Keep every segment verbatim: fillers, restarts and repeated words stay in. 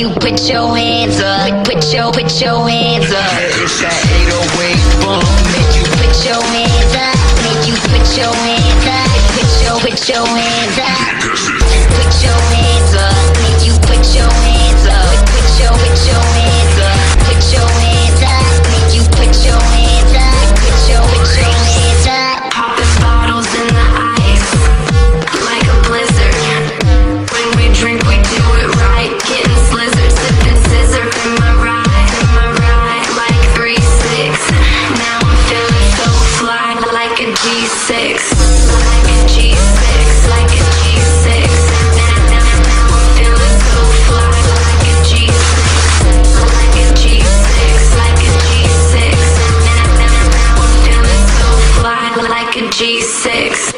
you put your hands up. Put your, put your hands up. It's that eight oh eight boom. Make you put your hands up. Make you put your hands up. Put your, put your hands up. Put your hands up. Make you put your hands up. Put your, put your hands up. Put your hands up. Make you put your hands up. Put your, put your hands up. Popping bottles in the ice like a blizzard. When we drink, we do it right. Getting slizzard, sipping scissor in my ride, in my ride like three six. Now I'm feeling so fly like a G six, like a G six, like a G six. Now, now, now I'm feeling so fly like a G six, like a G six, like a G six. Now, now, now I'm feeling so fly like a G six.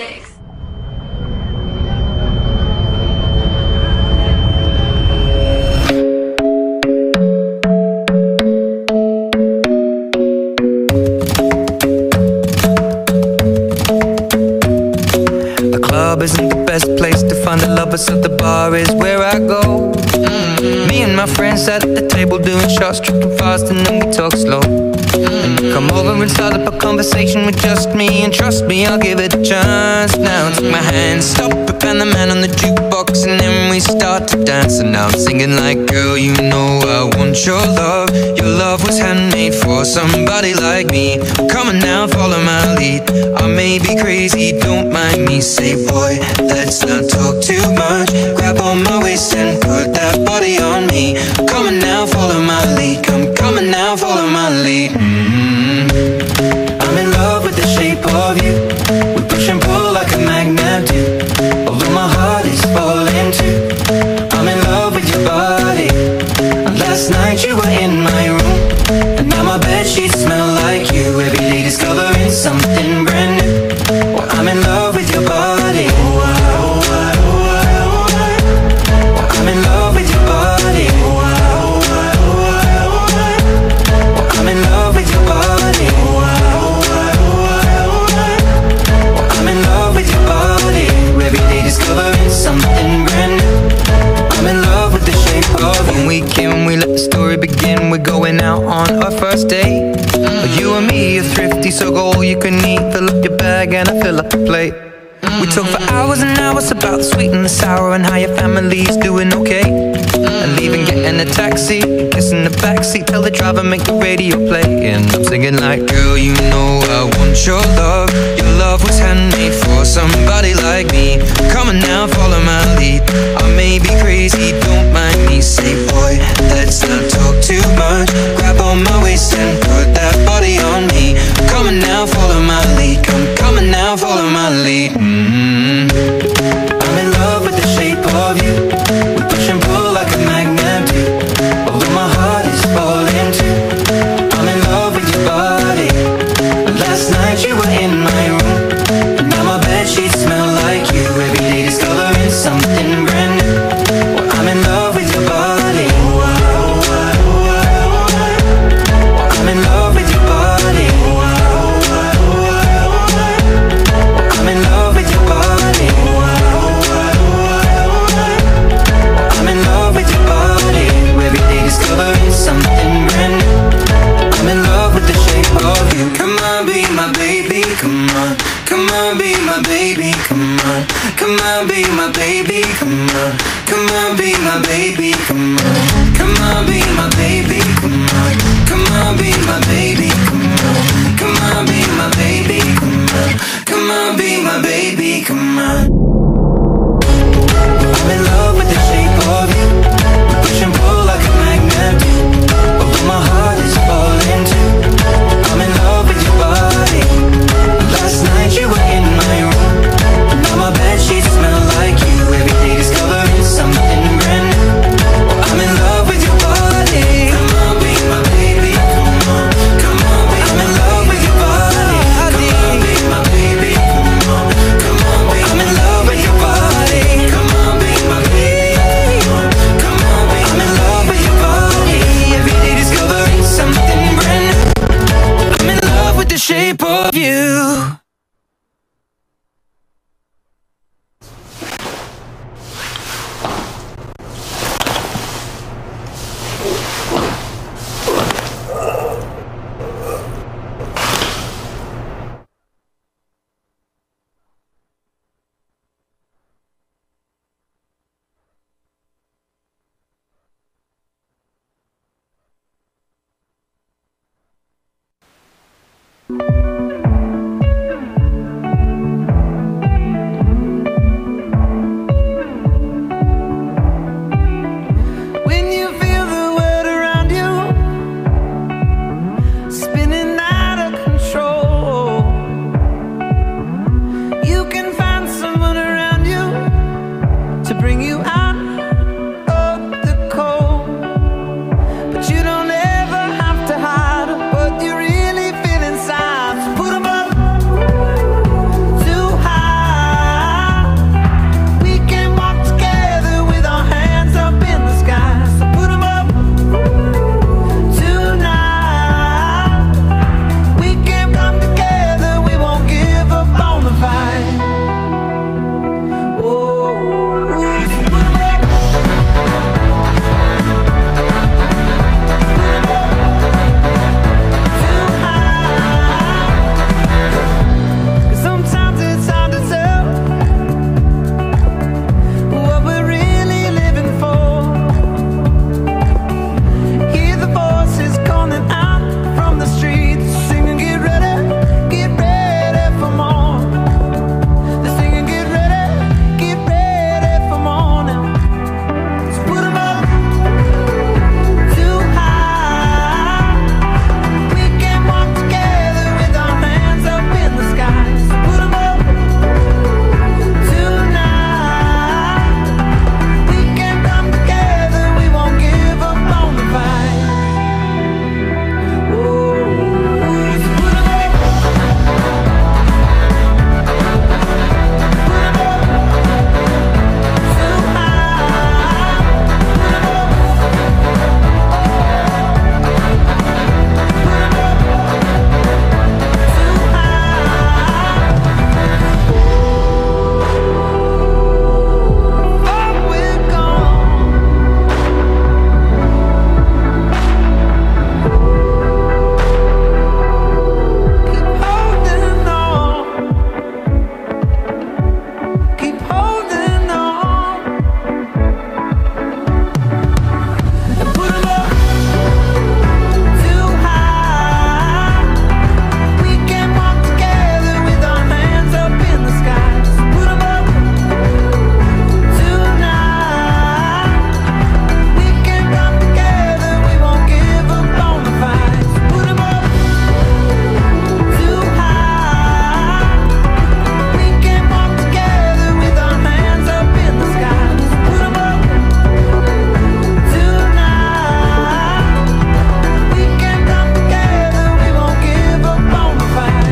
The club isn't the best place to find the lovers, so the bar is where I go. Mm-hmm. Me and my friends sat at the table doing shots, tripping fast, and then we talk slow. And you come over and start up a conversation with just me, and trust me, I'll give it a chance. Now take my hand, stop it, and the man on the jukebox, and then we start to dance. And now I'm singing like, girl, you know I want your love. Your love was handmade for somebody like me. Come on now, follow my lead. I may be crazy, don't mind me. Say, boy, let's not talk too much. Grab on my waist and put that body on me. Come on now, follow my lead. Come, come on now, follow my lead. Mm-hmm. I'm in love with the shape of you. We push and pull like a magnet do. Although my heart is falling too. I'm in love with your body. Last night you were in my room, and now my bedsheets smell like you. Every day discovering something brand new. Well, I'm in love with your body. Oh, I, oh, I, oh, I, oh, I. Well, I'm in love with your body. Oh, I, oh, I, oh, I, oh, I. Well, I'm in love with your body. Oh, I, oh, I, oh, I, oh, I. Well, I'm in love with your body. Every day discovering something brand new. I'm in love with the shape of you. When we came, we let the story begin. We're going out on our first date. Mm-hmm. You and me are thrifty, so go all you can eat. Fill up your bag and I fill up the plate. Mm-hmm. We talk for hours and hours about the sweet and the sour, and how your family's doing okay. Mm-hmm. And leaving, getting a taxi, kissing the backseat, tell the driver make the radio play. And I'm singing like, girl, you know I want your love. Your love was handmade for somebody like me. Come on now, follow my lead. I may be crazy, don't mind me. Say, boy, let's not talk too much. Grab on my waist and put that body on me. Come on now, follow my lead. Come, come on now, follow my lead. Mm-hmm. I'm in love with the shape of you. We push and pull like a magnet do. Although my heart is falling too. I'm in love with your body. Last night you were in my room, and now my bedsheets smell like you. Every day discovering something brand new. Well, I'm in love with your body. Oh, I, oh, I, oh, I, oh, I. Well, I'm in love with your body. Oh, I, oh, I, oh, I, oh, I. Well, I'm in love with your body. Oh, I, oh, I, oh, I, oh, I. Well, I'm in love with your body. Every day discovering something brand new. I'm in love with the shape of you. Come on, be my baby, come on. Come on, be my baby, come on. Come on, be my baby, come on. Come on, be my baby, come on. Come on, be my baby, come on. Come on, be my baby, come on. Come on, be my baby, come on. Come on, be my baby, come on. I'm in love with the shape of you. We push and pull like a magnet do. Although my heart is falling too. I'm in love with your body. Last night you were in my room, and now my bedsheets smell like you. Every day discovering something brand new. Well, I'm in love with your body. Come on, be my baby, come on. Come on, be I'm in love with your body. Come on, be my baby, come on. Come on, be I'm in love with your body. Come on, be my baby, come on. Come on, be I'm in love with your body. Every day discovering something brand new. I'm in love with the shape of you. you out of the cold. But you don't ever have to hide what you really feel inside. So put 'em up too high. We can walk together with our hands up in the sky. So put 'em up tonight. We can come together, we won't give up on the fight. Sometimes it's hard to tell what we're really living for. Hear the voices calling out from the streets, singing, get ready, get ready for more. They're singing, get ready, get ready for morning. So put 'em up too high. We can walk together with our hands up in the sky. So put 'em up tonight. We can come together, we won't give up on the fight. Whoa. So put 'em up, put 'em up too keep holding on, and put 'em up too high. We can walk together with our hands up in the sky. So put 'em up tonight. We can come together, we won't give up on the fight. So put 'em up too high. We can walk together with our hands up in the sky. So put 'em up tonight. We can come together, we won't give up on the fight.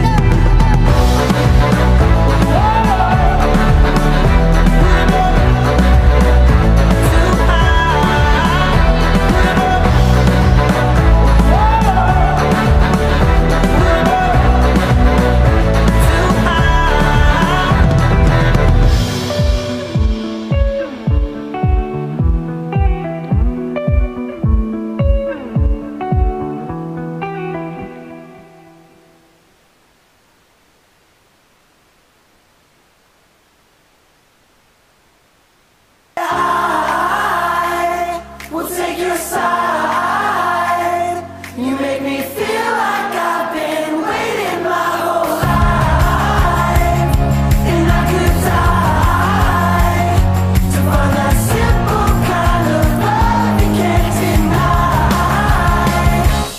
We'll take your side. You make me feel like I've been waiting my whole life, and I could die to find that simple kind of love you can't deny.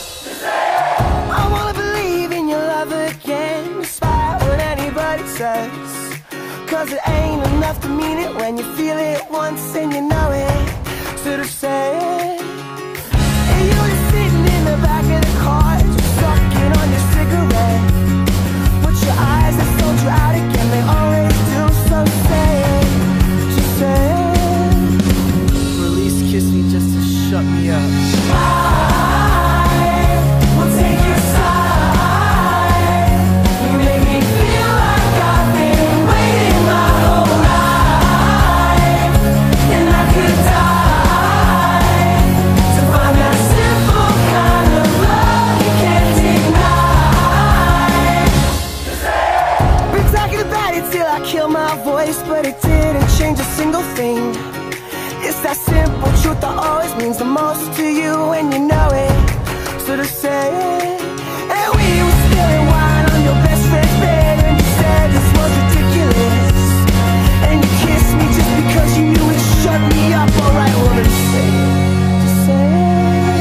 I wanna believe in your love again, despite what anybody says. Cause it ain't enough to mean it when you feel it once and you know it. So to say it, and you were sitting in the back of the car, just sucking on your cigarette. But your eyes have sold you out again, they always do. So say it, just say it. Release, kiss me just to shut me up. I will take your side. You make me feel like I've been waiting my whole life, and I could die to find that simple kind of love you can't deny. Been talking about it till I kill my voice, but it didn't change a single thing. It's that simple truth that always means the most to you, and you know it. So to say it, and we were spilling wine on your best friend's bed, and you said this was ridiculous, and you kissed me just because you knew it shut me up. Alright, well then say it, just say it.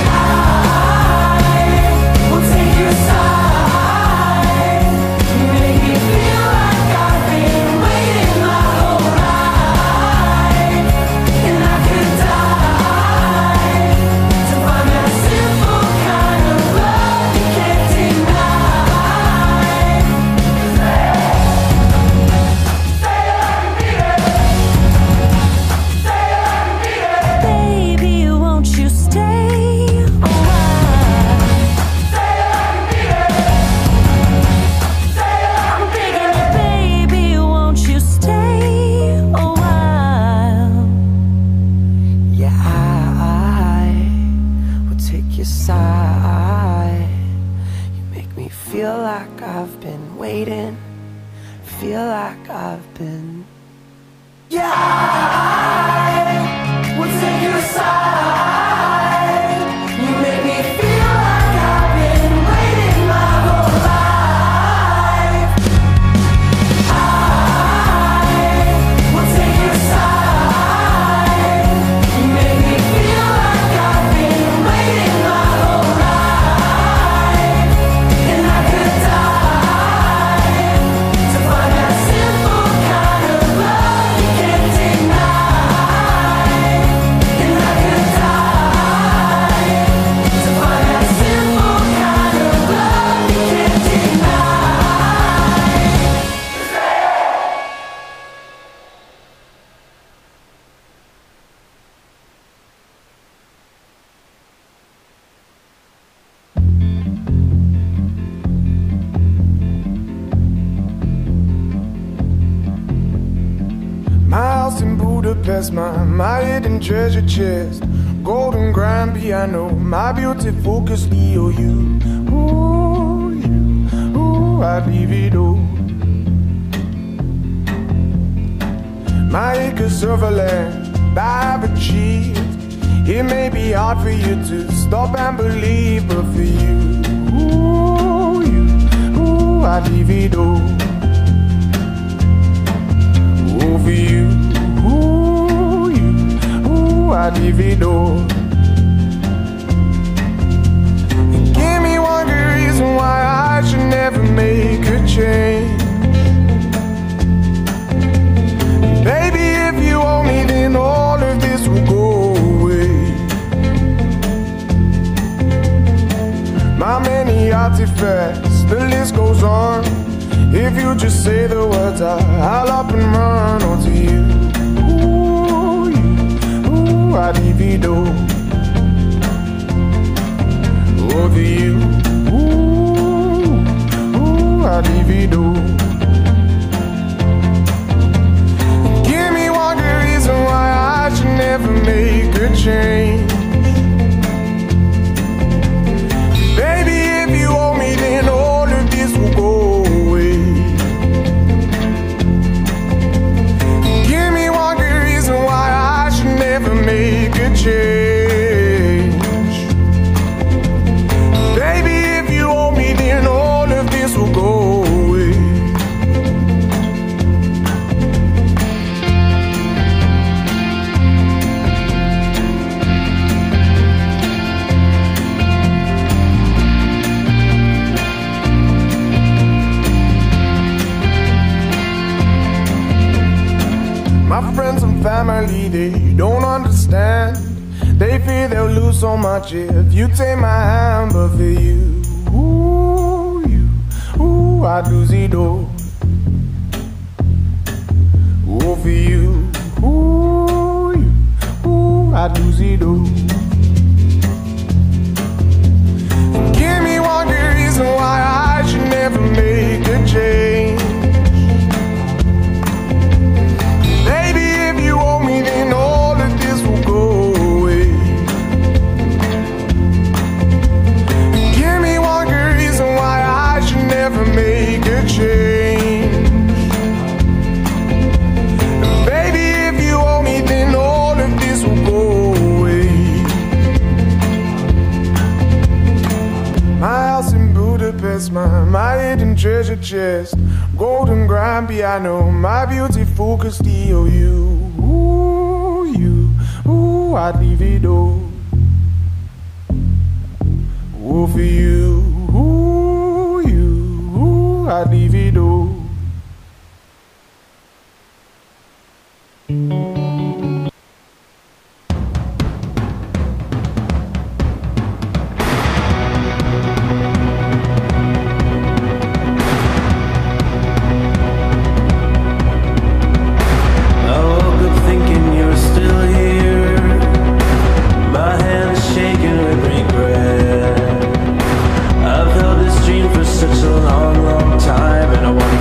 I will take your side. You make me feel like I've been waiting my whole life, like I've been. Yeah, I will take your side. You make me feel like I've been waiting my whole life. I will take your side. You make me feel like I've been waiting my whole life. And I could die to find that simple kind of love you can't deny. And I could die to find that simple kind of love you can't deny. My house in Budapest, my, my hidden treasure chest, golden grand piano, my beauty focus, E O U. Ooh, you, ooh, I'd leave it all. My acres of land I've achieved. It may be hard for you to stop and believe, but for you, ooh, you, ooh, I'd leave it all. Ooh, for you, ooh, you, ooh, I'd leave it all. And give me one good reason why I should never make a change. Baby, if you owe me, then all of this will go away. My many artifacts, the list goes on. If you just say the words, I, I'll up and run onto you. Ooh, you, ooh, I'd leave it all. Over you, ooh, ooh, I'd leave it all. Give me one good reason why I should never make a change. Baby, if you owe me, then all of this will go away. Give me one good reason why I should never make a change. Baby, if you owe me, then all of this will go away. My friends and family, they don't understand. They fear they'll lose so much if you take my hand. But for you, ooh, you, ooh, I'd lose it all. Ooh, for you, ooh, you, ooh, I'd lose it all. Give me one good reason why I should never make a change. Baby, if you owe me, then all of this will go away. Give me one good reason why I should never make a change. Baby, if you owe me, then all of this will go away. My house in Budapest, my, my hidden treasure chest, golden grand piano, my beauty focus, E O U. Ooh, you, ooh, I'd leave it all. Ooh, for you, ooh, you, ooh, I'd leave it all. Such a long, long time, and I wonder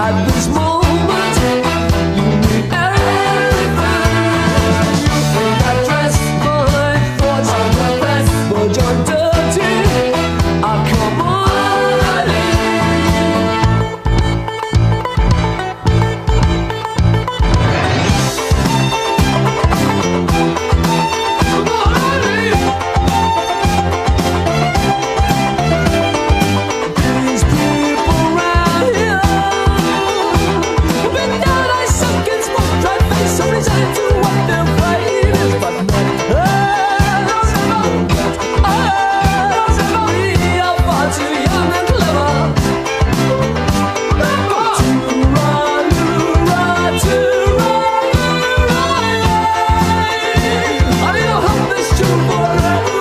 At this moment, you need everything. You think I dress my thoughts on the best, but you're dirty. Ah, come on. These people around here have been down like sunken smoke, dry face, so resigned to what their fate is, but not us. Us, we are far too young and clever to run, run, to run, run. I need to help this tune forever.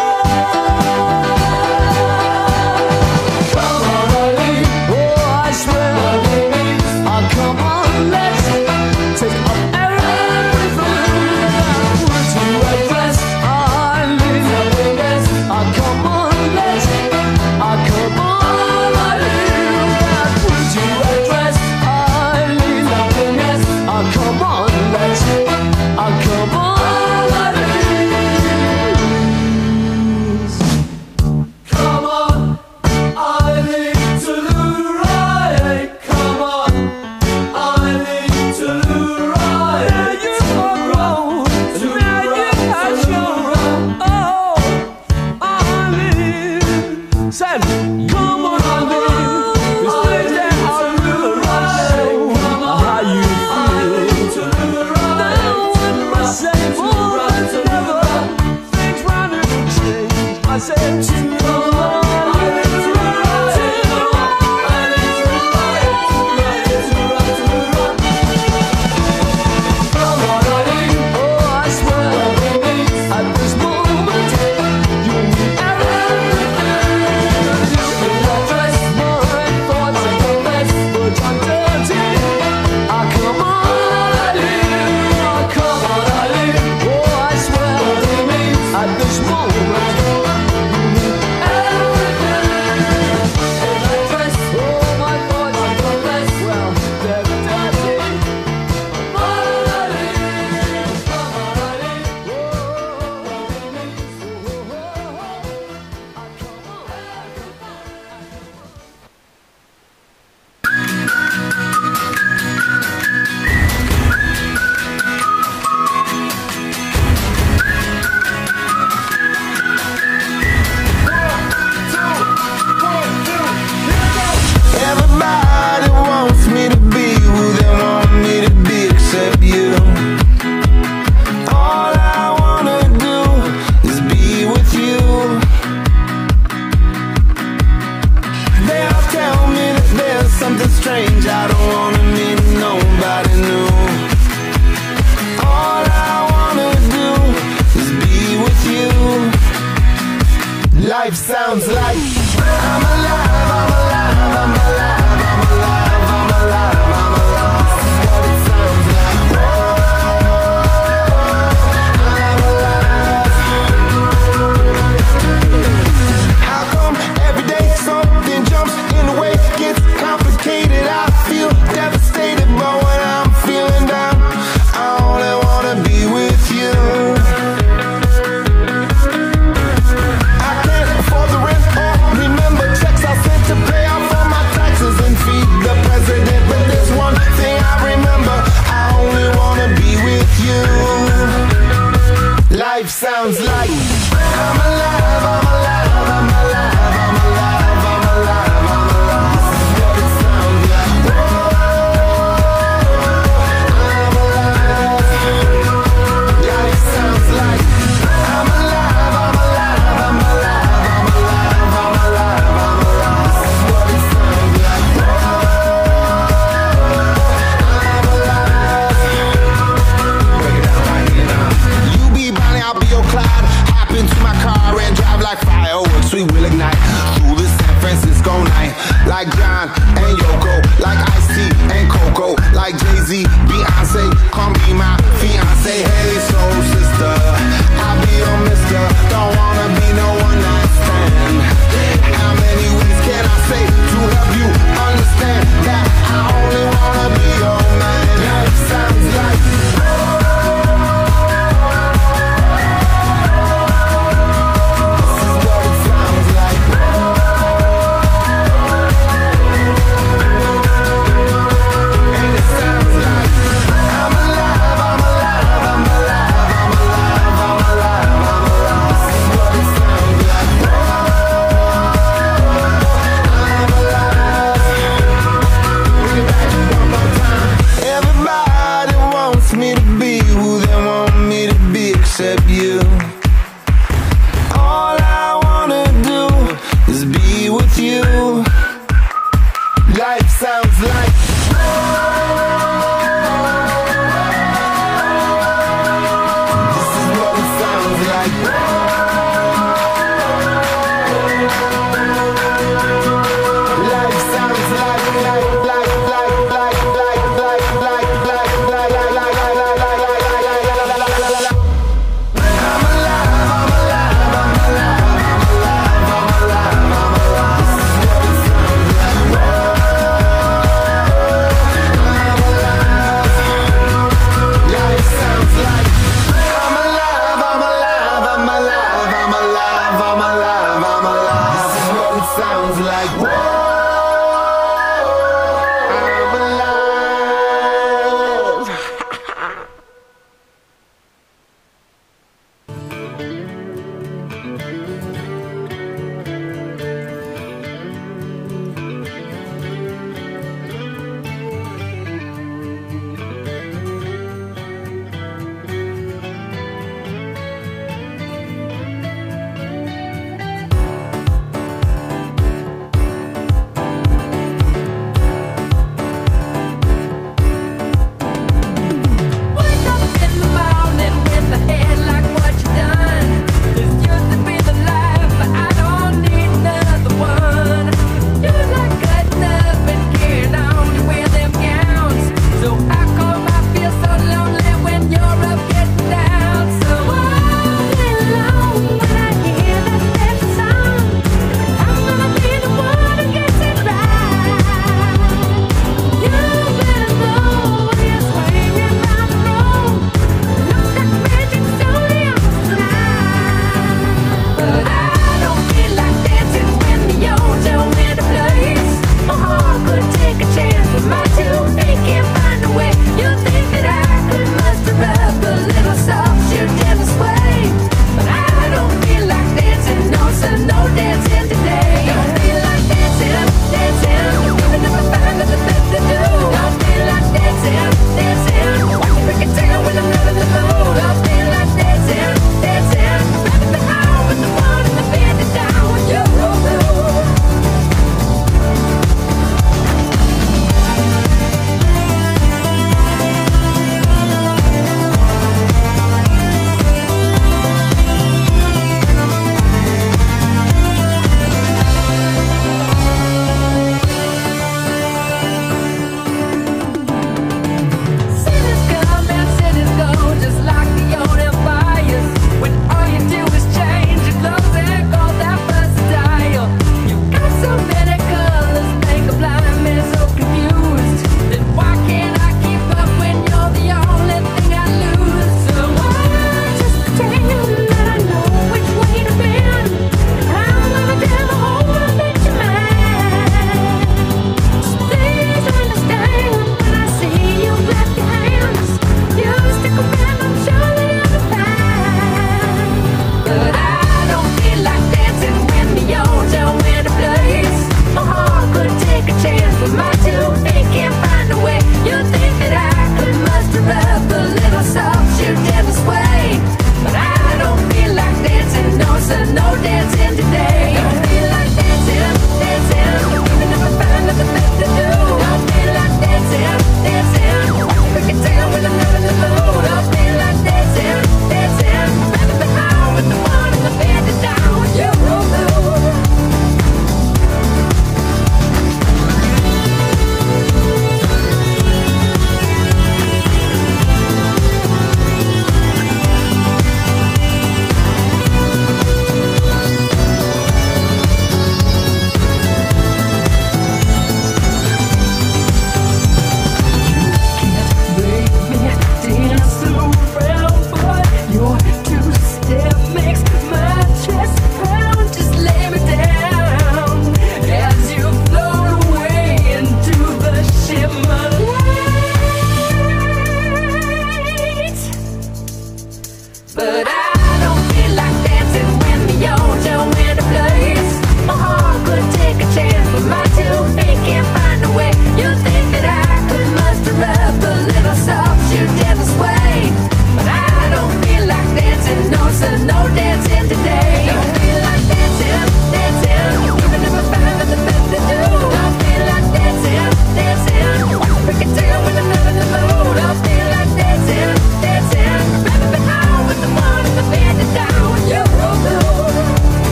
Come on, Eileen. Oh, I swear. Ah, come on, let's take up everything. Would you address Eileen? Ah, come on, let's. Ah, come on, Eileen. Would you address Eileen? Ah, come on, let's. Ah, come on, Eileen. Come on. I need to right. Come on, I need to right. Yeah, you are wrong. To right, to right. Oh, I need. Sam, come on, I need. It's things that how you right. How you feel. Now what must say more than ever. Things round and change. I said to come on. At this moment, life sounds like I'm alive, I'm alive, I'm alive, I'm alive. like. This is what it sounds like. Life sounds like, like, like, like, like, like, like, like, like, like, like, like, like, like, like, like, like. I'm alive, I'm alive, I'm alive, I'm alive, I'm alive, I'm alive. This is what it sounds like.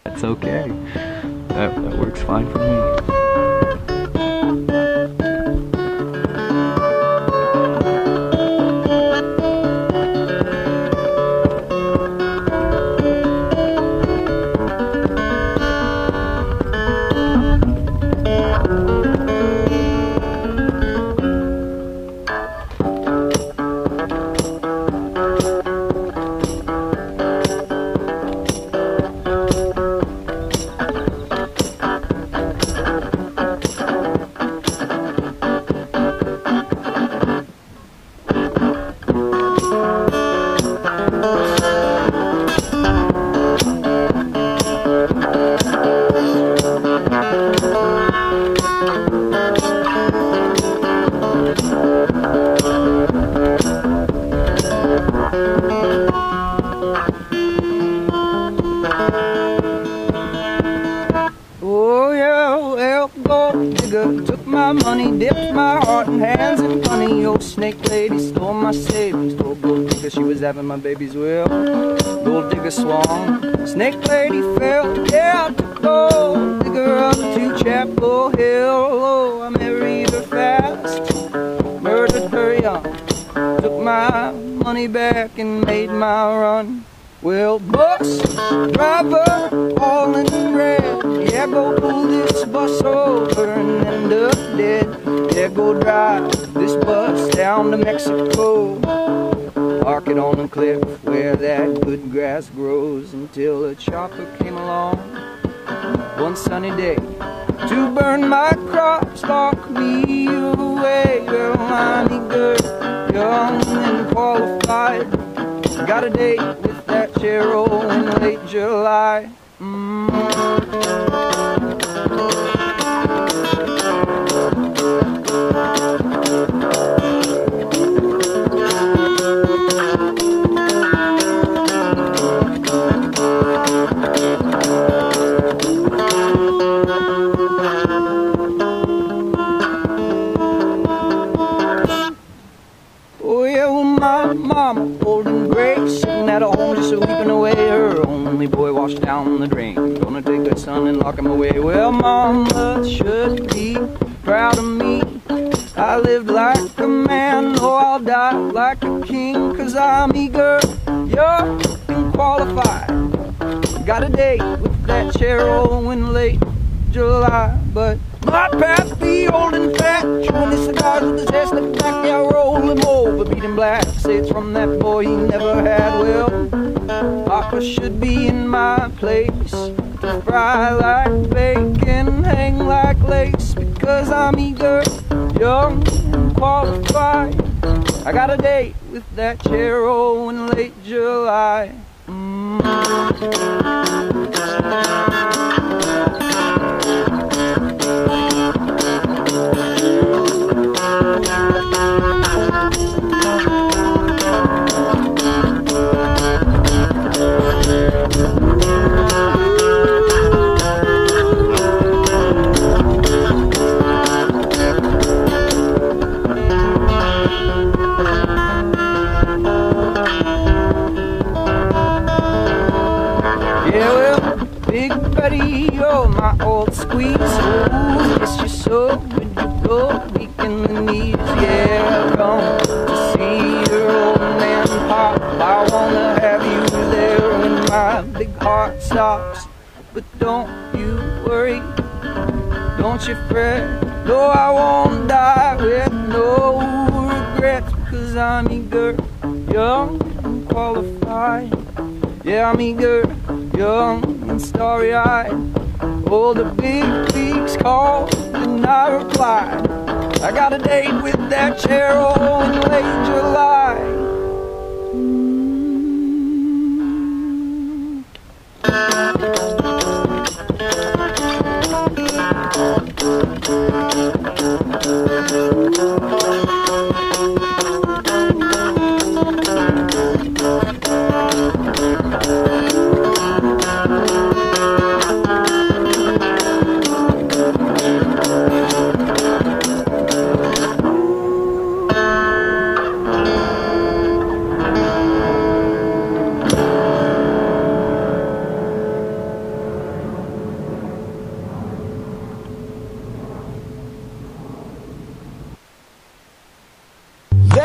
That's okay. That, that works fine for me. Oh yeah, well, gold digger took my money, dipped my heart in hands in funny. Old snake lady stole my savings. Told gold digger she was having my baby's will. Gold digger swung, snake lady fell. Yeah, I took gold digger up to Chapel Hill. Oh, I married her fast, murdered her young, took my money back and made my run. Well, bus driver, all in red, yeah, go pull this bus over and end up dead. Yeah, go drive this bus down to Mexico, park it on a cliff where that good grass grows, until a chopper came along one sunny day to burn my crops, lock me away. Well, I'm eager, young and qualified, got a date with that Cheryl in late July. Mm. Oh yeah, well, my mama, old and gray, sitting at home just weeping away. Her only boy washed down the drain, gonna take her son and lock him away. Well, mama should be proud of me. I lived like a man, oh, I'll die like a king, 'cause I'm eager, young and qualified. Got a date with that Cheryl in late July. But my pappy, old and fat, chewing his cigars with his hair slicked back. Yeah, roll him over, beat him black, say it's from that boy he never had. Well, Papa should be in my place to fry like bacon, hang like lace, because I'm eager, young and qualified. I got a date with that Cheryl in late July. Mm. Yeah, well, Big Buddy, you're my old squeeze. Oh, miss you so, would you go weak in the knees? Yeah, come to see your old man pop. I wanna have you there when my big heart stops. But don't you worry, don't you fret. No, I won't die with no regrets, 'cause I'm eager, young and qualified. Yeah, I'm eager, young and starry-eyed. Oh, the big leagues called and I replied. I got a date with that Cheryl in late July.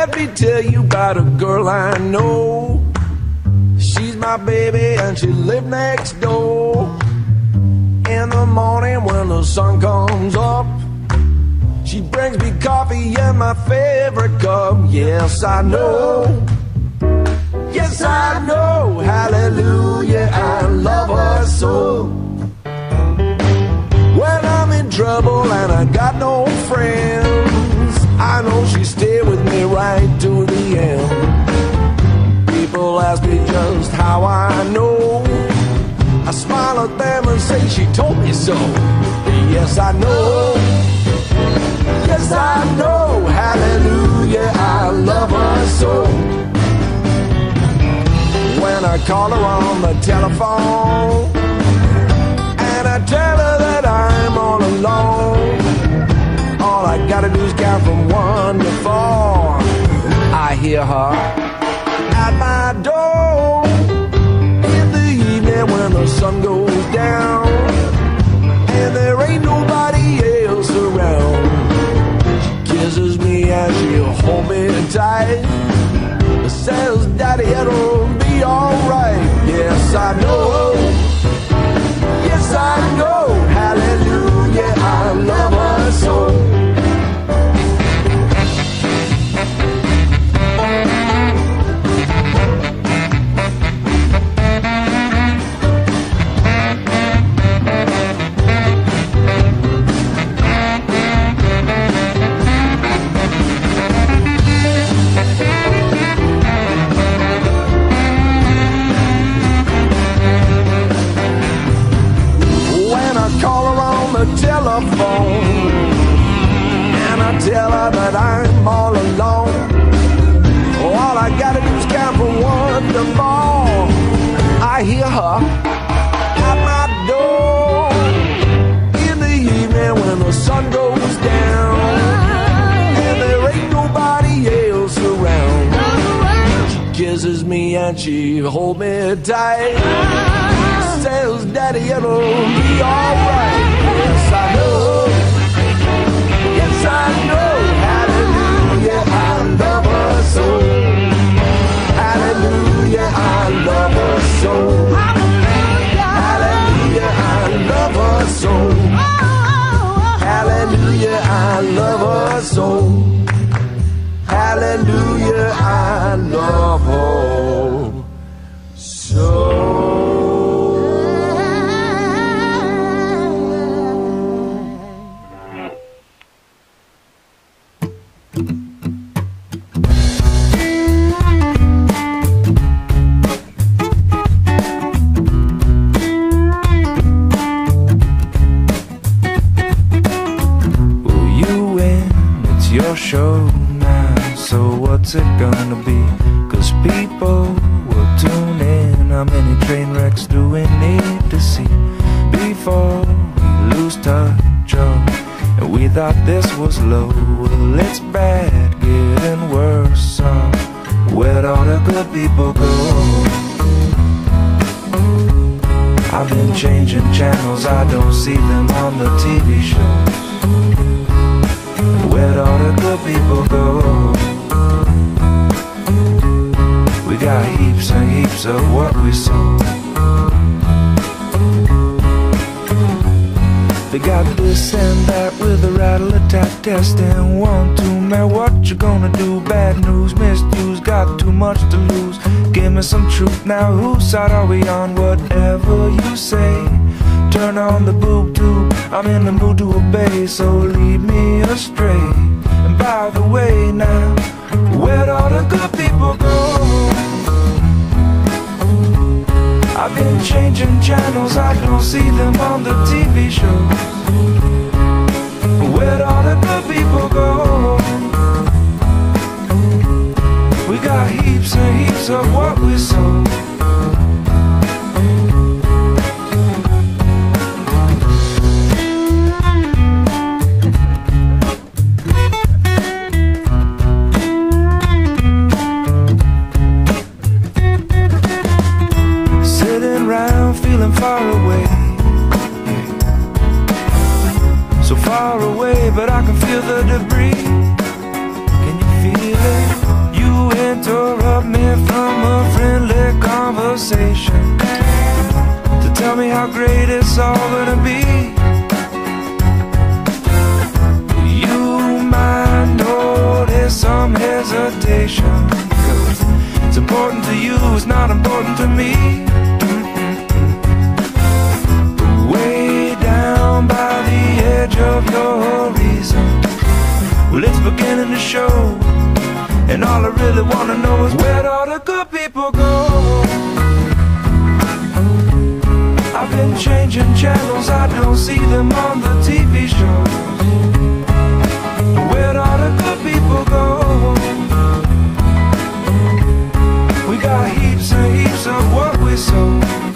let me tell you about a girl I know. She's my baby and she lives next door. In the morning when the sun comes up, she brings me coffee in my favorite cup. Yes, I know. Yes, I know. Hallelujah, I love her so. When I'm in trouble and I got no friends, I know she stay with me right to the end. People ask me just how I know. I smile at them and say she told me so. Yes, I know. Yes, I know. Hallelujah, I love her so. When I call her on the telephone and I tell her that I'm all alone, all I gotta do is count from one to four. I hear her at my door in the evening when the sun goes down and there ain't nobody else around. She kisses me and she'll hold me tight, says, Daddy, it'll be alright. Yes, I know. Yes, I know. Hallelujah, I love her so. Telephone and I tell her that I'm all alone, all I gotta do is count from one to four. I hear her at my door in the evening when the sun goes down and there ain't nobody else around. She kisses me and she holds me tight, says, Daddy, it'll be alright. Yes, I know. Yes, I know. Hallelujah, I love her so. Hallelujah, I love her so. Hallelujah, I love her so. Hallelujah, I love her so. Hallelujah, I love her so. Show now, so what's it gonna be? Cause people will tune in. How many train wrecks do we need to see before we lose touch? Oh, and we thought this was low. Well, it's bad, getting worse. So where'd all the good people go? I've been changing channels, I don't see them on the T V shows. Where'd all the good people go? We got heaps and heaps of what we sow. They got this and that with a rattle attack testing. One, two, man, what you gonna do? Bad news, misuse, got too much to lose. Give me some truth now, whose side are we on? Whatever you say, turn on the boob tube, I'm in the mood to obey, so lead me astray. And by the way now, where'd all the good people go? I've been changing channels, I don't see them on the T V shows. Where'd all the good people go? We got heaps and heaps of what we sow. Far away, so far away, but I can feel the debris. Can you feel it? you interrupt me from a friendly conversation to tell me how great it's all gonna be. You might notice some hesitation, 'cause it's important to you, it's not important to me. Way down by the edge of your reason, well, it's beginning to show. And all I really wanna know is where'd all the good people go? I've been changing channels, I don't see them on the T V shows. Where'd all the good people go? We got heaps and heaps of what we sow.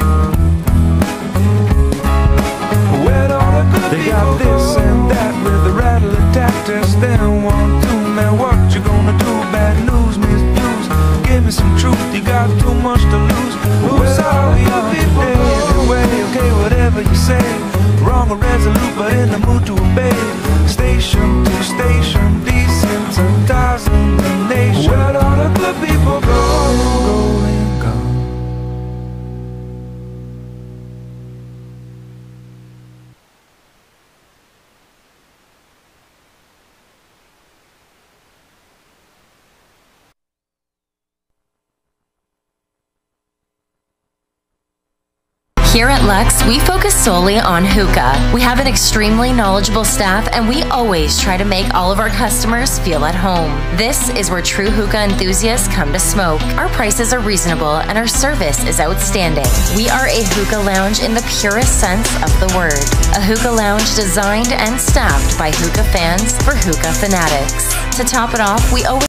Where'd all the good they people go? They got this and that with the rattle of tactics. Then one, two, man, what you gonna do? Bad news means blues. Give me some truth, you got too much to lose. Where's all the good people go? Anyway, okay, whatever you say. Wrong or resolute, but in the mood to obey. Station to station, desensitizing the nation. Where'd all the good people go? Going gone. Here at Lux, we focus solely on hookah. We have an extremely knowledgeable staff, and we always try to make all of our customers feel at home. This is where true hookah enthusiasts come to smoke. Our prices are reasonable, and our service is outstanding. We are a hookah lounge in the purest sense of the word. A hookah lounge designed and staffed by hookah fans for hookah fanatics. To top it off, we always